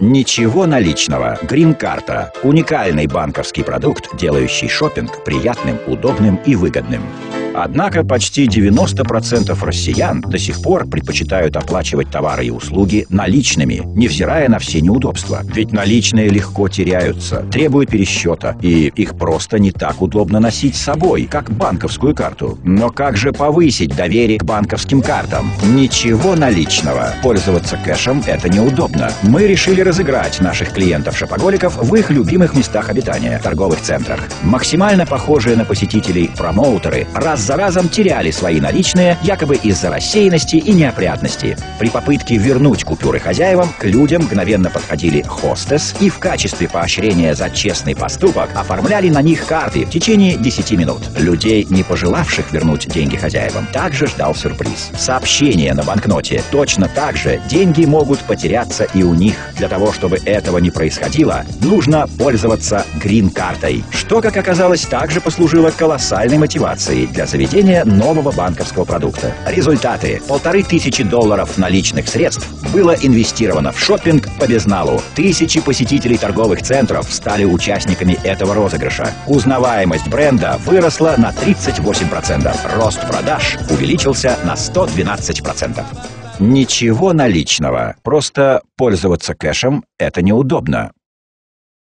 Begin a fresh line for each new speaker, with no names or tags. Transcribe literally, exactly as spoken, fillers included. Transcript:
Ничего наличного. Грин-карта. Уникальный банковский продукт, делающий шопинг приятным, удобным и выгодным. Однако почти девяносто процентов россиян до сих пор предпочитают оплачивать товары и услуги наличными, невзирая на все неудобства. Ведь наличные легко теряются, требуют пересчета, и их просто не так удобно носить с собой, как банковскую карту. Но как же повысить доверие к банковским картам? Ничего наличного. Пользоваться кэшем – это неудобно. Мы решили разыграть наших клиентов-шопоголиков в их любимых местах обитания – торговых центрах. Максимально похожие на посетителей промоутеры раз за разом теряли свои наличные якобы из-за рассеянности и неопрятности. При попытке вернуть купюры хозяевам к людям мгновенно подходили хостес и в качестве поощрения за честный поступок оформляли на них карты в течение десяти минут. Людей, не пожелавших вернуть деньги хозяевам, также ждал сюрприз. Сообщение на банкноте. Точно так же деньги могут потеряться и у них. Для того, чтобы этого не происходило, нужно пользоваться грин-картой, что, как оказалось, также послужило колоссальной мотивацией для заведения нового банковского продукта. Результаты. Полторы тысячи долларов наличных средств было инвестировано в шопинг по безналу. Тысячи посетителей торговых центров стали участниками этого розыгрыша. Узнаваемость бренда выросла на тридцать восемь процентов. Рост продаж увеличился на сто двенадцать процентов. Ничего наличного. Просто пользоваться кэшем – это неудобно.